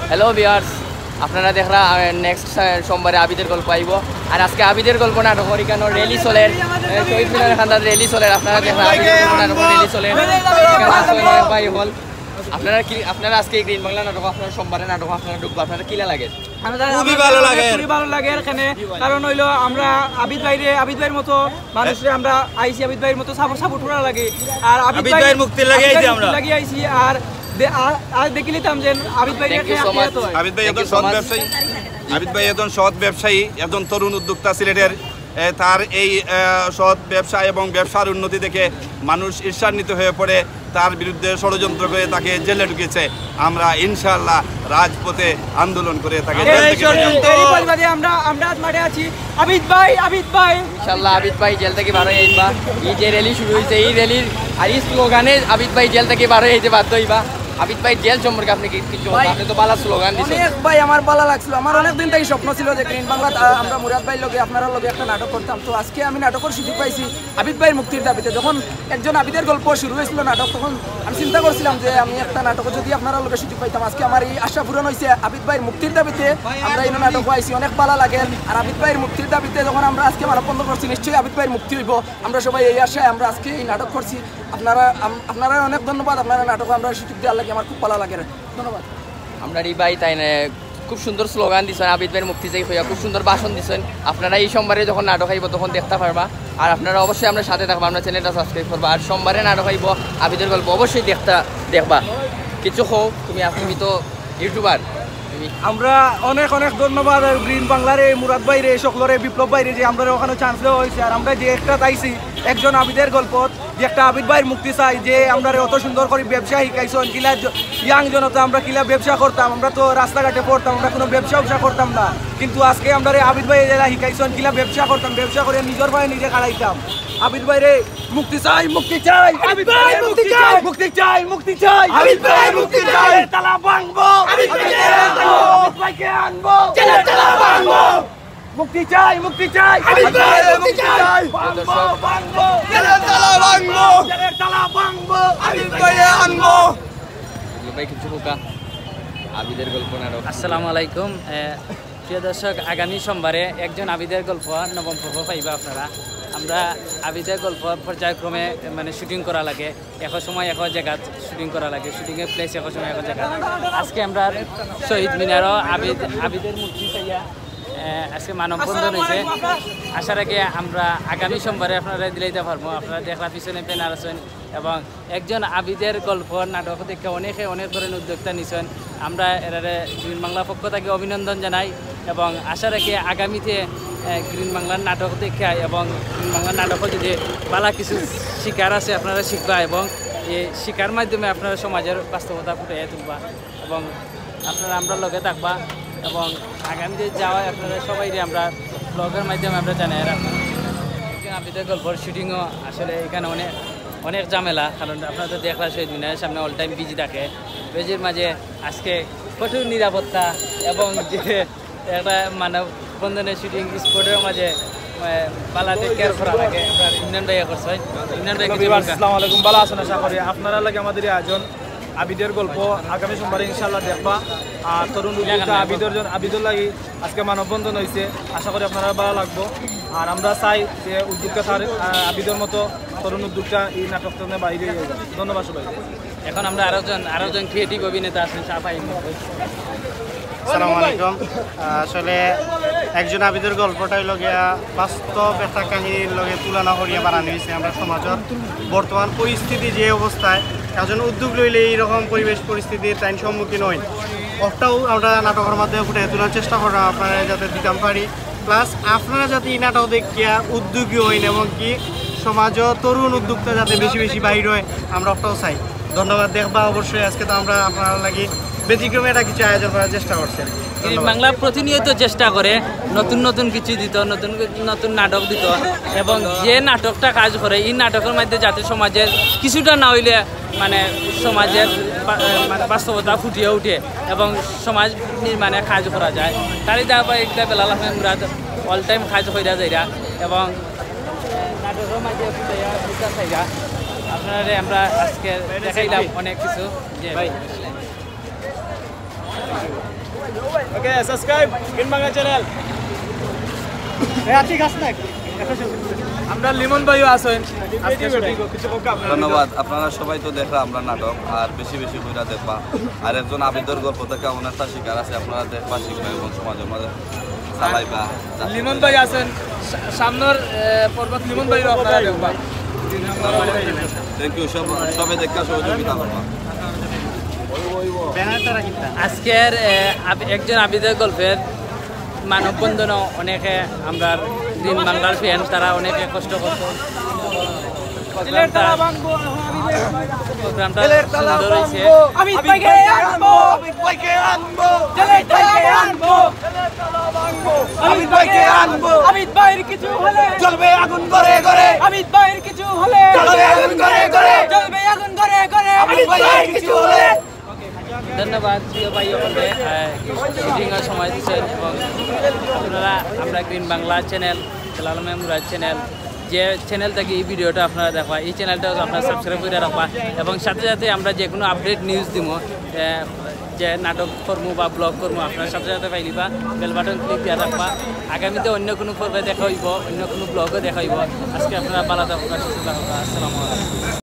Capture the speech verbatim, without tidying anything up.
Hello viewers, আপনারা দেখরা next সোমবারে আবিদের গল্প আইব। আর আজকে আবিদের গল্প নাটক এখানে রেলি চলের, শহীদ মিনারের খান্দার রেলি চলের। আপনারা দেখরা আবিদের গল্প নাটক রেলি চলের ভাই হল। আপনারা কি আপনারা আজকে গ্রিন বাংলা নাটক আপনারা সোমবারে নাটক আপনারা ঢুকবো, আপনারা কিলা লাগে? খুবই ভালো লাগে, খুবই ভালো লাগে এখানে। কারণ হইলো আমরা আবিদ ভাইরে আবিদ ভাইয়ের মতো মানুষরে আমরা আইছি, আবিদ ভাইয়ের মতো সাপোর্ট সাপোর্ট করা লাগে। আর আবিদ ভাইয়ের মুক্তি লাগি আইছি আমরা লাগি আইছি আর আর দেখিলিতাম যে আবিদ ভাই আবিদ ভাই একজন সৎ ব্যবসায়ী, আবিদ ভাই একজন সৎ ব্যবসায়ী, একজন তরুণ উদ্যোক্তা সিলেটের। তার এই সৎ ব্যবসা এবং ব্যবসার উন্নতি দেখে মানুষ ঈর্ষান্বিত হয়ে পড়ে, তার বিরুদ্ধে ষড়যন্ত্র করে তাকে জেলে ঢুকেছে। আমরা ইনশাআল্লাহ রাজপথে আন্দোলন করে তাকে জেল থেকে আমরা আমরা মাঠে আছি। আবিদ ভাই আবিদ ভাই ইনশাআল্লাহ আবিদ ভাই জেল থেকে বার হয়ে আইবা। এই যে র্যালি শুরু হয়েছে, এই র্যালির আর এই স্লোগানে আবিদ ভাই জেল থেকে বার হয়ে আইতে বাধ্য হইবা। আবিদ ভাই জেল সম্পর্কে আপনি কিছু, আপনি তো বালা স্লোগান দিয়েছেন। অনেক ভাই আমার ভালো লাগছিল, আমার অনেক দিন থেকে স্বপ্ন ছিল যে গ্রিন বাংলা আমরা মুরাদ ভাইয়ের লগে আপনারা লগে একটা নাটক করতাম। তো আজকে আমি নাটকের সুযোগ পাইছি আবিদ ভাইয়ের মুক্তির দাবিতে। যখন একজন আবিদের গল্প শুরু হয়েছিল নাটক, তখন আমি চিন্তা করছিলাম যে আমি একটা নাটক যদি আপনারা লগে সুযোগ পাইতাম। আজকে আমার এই আশা পূরণ হয়েছে। আবিদ ভাইয়ের মুক্তির দাবিতে আমরা এই নাটক আইছি, অনেক ভালো লাগে। আর আবিদ ভাইয়ের মুক্তির দাবিতে যখন আমরা আজকে মানববন্ধ করছি, নিশ্চয়ই আবিদ ভাইয়ের মুক্তি হইব। আমরা সবাই এই আশায় আমরা আজকে এই নাটক করছি। আপনারা আপনারা অনেক ধন্যবাদ। আপনারা নাটক আমরা সুযোগ দেওয়ার লাগে আমার খুব ভালো লাগে, ধন্যবাদ। আমরা এই ভাই তাই না খুব সুন্দর স্লোগান দিচ্ছেন, আবিদ ভাইয়ের মুক্তি যাই হইয়া খুব সুন্দর ভাষণ দিচ্ছেন। আপনারা এই সোমবারে যখন নাটক আইব তখন দেখতে পারবা। আর আপনারা অবশ্যই আমরা সাথে থাকবো, আমরা চ্যানেলটা সাবস্ক্রাইব করবা। আর সোমবারে নাটক আইব আবিদের গল্প অবশ্যই দেখতে দেখবা। কিছু হোক তুমি আপনি তো ইউটিউবার। আমরা অনেক অনেক ধন্যবাদ গ্রিন বাংলার এই মুরাদ ভাইরে, সকলরে, বিপ্লব ভাইরে যে আমরা ওখানে চান্স দেওয়া হয়েছে। আর আমরা যে একটা চাইছি একজন আবিদের গল্প, যে একটা আবিদ ভাইয়ের মুক্তি চাই, যে আমরা অত সুন্দর করে ব্যবসা শিখাইছেন। কিলা ইয়াং জনতা আমরা কিলা ব্যবসা করতাম, আমরা তো রাস্তাঘাটে পড়তাম, আমরা কোনো ব্যবসা ব্যবসা করতাম না। কিন্তু আজকে আমরা আবিদ ভাই যারা শিখাইছেন কিলা ব্যবসা করতাম, ব্যবসা করে নিজের ভাই নিজে খাড়াইতাম। আবিদ ভাইরে মুক্তি চাই, মুক্তি চাই, আবিদ ভাই মুক্তি চাই, মুক্তি চাই, মুক্তি চাই, আবিদ ভাই মুক্তি চাই। তালা ভাঙবো, আবিদ ভাইকে আনবো, জেলের তালা ভাঙবো। মুক্তি চাই, মুক্তি চাই, আবিদ ভাই মুক্তি চাই। ভাঙবো, ভাঙবো, জেলের তালা ভাঙবো, জেলের তালা ভাঙবো, আবিদ ভাইকে আনবো। ভাই কিছু হোকা আবিদের গল্প নাটক। আসসালামু আলাইকুম প্রিয় দর্শক, আগামী সোমবারে একজন আবিদের গল্প নবম পর্ব পাইবা আপনারা। আমরা আবিদের গল্প পর্যায়ক্রমে মানে শুটিং করা লাগে, এক সময় এক জায়গা শুটিং করা লাগে, শুটিংয়ের প্লেস এক সময় এক জায়গা। আজকে আমরা শহীদ মিনারও আবিদ আবিদের মূর্তি চাইয়া আজকে মানববন্ধন হয়েছে। আসার আগে আমরা আগামী সোমবারে আপনারা দিলাইতে পারবো। আপনারা দেখলা পিছনে পেনার আছেন এবং একজন আবিদের গল্প নাটক দেখে অনেকে অনেক ধরনের উদ্যোক্তা নিছেন। আমরা এরারে গ্রিন বাংলা পক্ষ থেকে অভিনন্দন জানাই এবং আশা রাখি আগামীতে গ্রিন বাংলার নাটক দেখে এবং গ্রিন বাংলার নাটকও যদি পালা কিছু শিকার আছে আপনারা শিখবা এবং এই শিকার মাধ্যমে আপনারা সমাজের বাস্তবতা ফুটিয়ে তুলবা এবং আপনারা আমরা লগে থাকবা এবং আগামীতে যাওয়া আপনারা সবাই আমরা ব্লগের মাধ্যমে আমরা জানাই রাখবো। একজন আবিদের গল্পর শুটিংও আসলে এখানে অনেক অনেক ঝামেলা, কারণ আপনারা তো দেখলা শহীদ মিনারের সামনে অল টাইম বিজি থাকে। বিজির মাঝে আজকে কঠোর নিরাপত্তা এবং যে একটা মানববন্ধনের শুটিং স্পটের মাঝে পালাতে কেয়ার করা লাগে। ইমরান ভাইয়া করছে। ইমরান ভাই আসসালামু আলাইকুম, ভালো আছেন আশা করি। আপনারা লাগে আমাদের আয়োজন আবিদের গল্প আগামী সোমবারে ইনশাআল্লাহ দেখবা। আর তরুণ উদ্যোক্তা আবিদের আবিদের লাগি আজকে মানববন্ধন হয়েছে, আশা করি আপনারা ভালো লাগবো। আর আমরা চাই যে উদ্যোক্তা আবিদের মতো তরুণ উদ্যোক্তা এই নাটকটা বাইরে যাবে। ধন্যবাদ সবাই। এখন আমরা আরেকজন আরেকজন ক্রিয়েটিভ অভিনেতা আছেন সাফাই। আসসালামু আলাইকুম। আসলে একজন আবিদের গল্পটাই লগে বাস্তব একটা কাহিনীর লগে তুলনা করিয়া বানানো হয়েছে। আমরা সমাজের বর্তমান পরিস্থিতি যে অবস্থায় একজন উদ্যোগ লইলে এইরকম পরিবেশ পরিস্থিতির তাই সম্মুখীন হই, ওটাও আমরা নাটকের মাধ্যমে ফুটে তোলার চেষ্টা করা আপনারা যাতে দিতাম পারি। প্লাস আপনারা যাতে এই নাটক দেখিয়া উদ্যোগী হইন এবং কি সমাজ তরুণ উদ্যোক্তা যাতে বেশি বেশি বাইর হয় আমরা ওটাও চাই। ধন্যবাদ। দেখবা অবশ্যই আজকে তো আমরা আপনারা লাগি ব্যতিক্রমে এটা কিছু আয়োজন করার চেষ্টা করছেন। গ্রিন বাংলা প্রতিনিয়ত চেষ্টা করে নতুন নতুন কিছু দিত, নতুন নতুন নাটক দিত এবং যে নাটকটা কাজ করে এই নাটকের মধ্যে যাতে সমাজের কিছুটা না হইলে মানে সমাজের মানে বাস্তবতা ফুটিয়ে উঠে এবং সমাজ নির্মাণে কাজ করা যায়। তারই তারপর একটা বেলাল আহমেদ মুরাদ অল টাইম কাজ হইয়া যাইরা এবং নাটকের মাঝে ফুটাইয়া ফুটা চাইরা আপনারা আমরা আজকে দেখাইলাম অনেক কিছু যে ওকে সাবস্ক্রাইব গ্রিন বাংলা চ্যানেল ঠিক আছে না আমরা লিমন ভাইও আছেন ধন্যবাদ। আপনারা সবাই তো দেখরা আমরা নাটক আর বেশি বেশি বইরা দেখবা আর একজন আবিদের গল্প থেকে অনেকটা শিকার আছে আপনারা দেখবা শিখবা এবং সমাজের মাঝে চালাইবা। লিমন ভাই আছেন সামনের পর্বত লিমন ভাইও আপনারা দেখবা। Thank you. সব সবাই দেখা সহযোগিতা করবা। আজকের এ, আব- একজন আবিদের গল্পের মানববন্ধনও অনেকে আমরা গ্রিন বাংলার ফ্যান তারা অনেকে কষ্ট করতো প্রোগ্রামটা প্রোগ্রামটা সুন্দর হয়েছে। আমি ভাইকে আনবো আমি ভাইকে আনবো জেলের ভাইকে আনবো আমি ভাইকে আনবো আমি ভাইয়ের কিছু হলে জ্বলবে আগুন করে করে আমি ভাইয়ের কিছু হলে জ্বলবে আগুন করে করে জ্বলবে আগুন করে করে আমি ভাইয়ের কিছু হলে। ধন্যবাদ প্রিয় ভাই সকলে শুটিংয়ের সময় দিচ্ছেন এবং আপনারা আমরা গ্রিন বাংলা চ্যানেল জালাল মেমুরাজ চ্যানেল যে চ্যানেল থেকে এই ভিডিওটা আপনারা দেখবা এই চ্যানেলটাও আপনারা সাবস্ক্রাইব করে রাখবা এবং সাথে সাথে আমরা যে কোনো আপডেট নিউজ দিব যে নাটক কর্ম বা ব্লগ কর্ম আপনার সাথে সাথে পাইলিবা বেল বাটন ক্লিক দিয়ে রাখবা। আগামীতে অন্য কোনো পর্বে দেখা হইব অন্য কোনো ব্লগও দেখা হইব। আজকে আপনারা ভালো থাকুন সুস্থ থাকুন। আসসালামু আলাইকুম।